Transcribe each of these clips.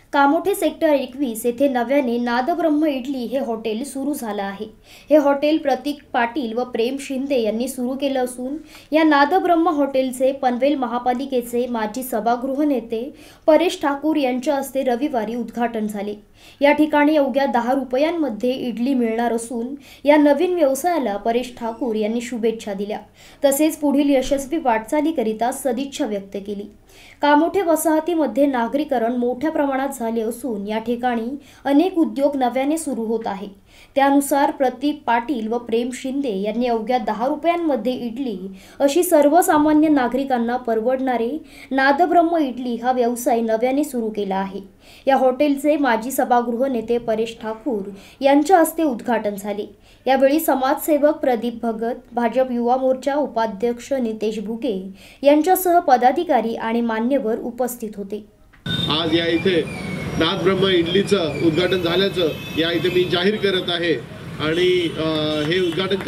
Kamothe sector 21 येथे नव्याने नादब्रह्म इडली हे हॉटेल सुरू झालं आहे। हे हॉटेल प्रतीक पाटील व प्रेम शिंदे यांनी सुरू केलं असून या नादब्रह्म हॉटेलचे पनवेल महापालिकेचे माजी सभागृह नेते परेश ठाकूर यांच्या हस्ते रविवारी उद्घाटन झाले। या ठिकाणी अवघ्या 10 रुपयांमध्ये इडली मिळणार असून या नवीन व्यवसायाला परेश ठाकूर यांनी शुभेच्छा दिल्या, तसेच पुढील यशस्वी वाटचालीकरिता सदिच्छा व्यक्त केली। कामोठे वसाहतीमध्ये नागरीकरण मोठ्या प्रमाणात झाले असून या ठिकाणी अनेक उद्योग नव्याने सुरू होत आहे। त्यानुसार प्रतीक पाटील व प्रेम शिंदे यांनी अवघ्या 10 रुपयांमध्ये इडली अशी सर्वसामान्य नागरिकांना परवडणारे नादब्रह्म इडली हा व्यवसाय नव्याने सुरू केला आहे। या हॉटेलचे माजी सभागृह नेते परेश ठाकूर यांच्या हस्ते उद्घाटन झाले। यावेळी समाजसेवक प्रदीप भगत, भाजप युवा मोर्चा उपाध्यक्ष नितेश भुगे यांच्यासह पदाधिकारी आणि मान्यवर उपस्थित होते। आज या इथे नादब्रह्म इडलीचं उद्घाटन झाल्याचं या इथे मी जाहीर करत आहे आणि हे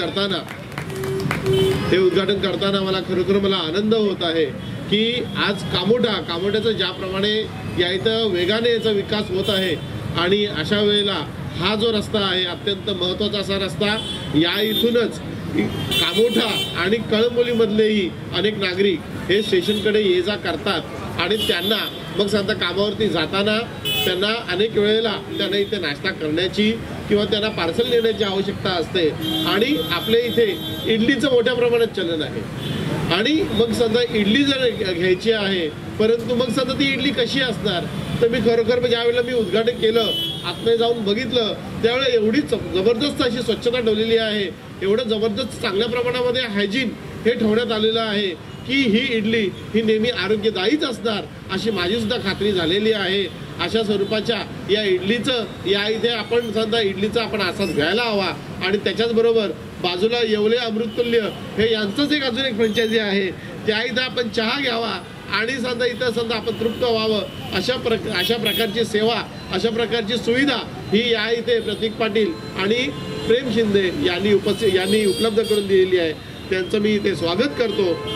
उद्घाटन करताना मला खरोखर आनंद होत आहे की आज कामोठ्याचा ज्याप्रमाणे या इथं वेगाने याचा विकास होत आहे आणि अशा वेळेला हा जो रस्ता आहे अत्यंत महत्त्वाचा असा रस्ता, या इथूनच कामोठा आणि कळंबोलीमधलेही अनेक नागरिक हे स्टेशनकडे ये जा करतात आणि त्यांना मग सांगता कामावरती जाताना त्यांना अनेक वेळेला त्यांना इथे नाश्ता करण्याची किंवा त्यांना पार्सल नेण्याची आवश्यकता असते आणि आपल्या इथे इडलीचं मोठ्या प्रमाणात चलन आहे आणि मग समजा इडली जर घ्यायची आहे, परंतु मग समजा ती इडली कशी असणार, तर मी खरोखर ज्यावेळेला मी उद्घाटन केलं, आतमध्ये जाऊन बघितलं, त्यावेळेला एवढी जबरदस्त अशी स्वच्छता ठेवलेली आहे, एवढं जबरदस्त चांगल्या प्रमाणामध्ये हायजीन हे ठेवण्यात आलेलं आहे की ही इडली ही नेहमी आरोग्यदायीच असणार अशी माझी सुद्धा खात्री झालेली आहे। अशा स्वरूपाच्या या इडलीचं या इथे आपण समजा इडलीचा आपण असाच घ्यायला हवा आणि त्याच्याचबरोबर बाजूला येवले अमृततुल्य हे यांचंच एक अजून एक फ्रँचायझी आहे, त्या इथं आपण चहा घ्यावा आणि समजा इथं समजा आपण तृप्त व्हावं अशा प्रकारची सेवा, अशा प्रकारची सुविधा ही या इथे प्रतीक पाटील आणि प्रेम शिंदे यांनी उपलब्ध करून दिलेली आहे। त्यांचं मी इथे स्वागत करतो।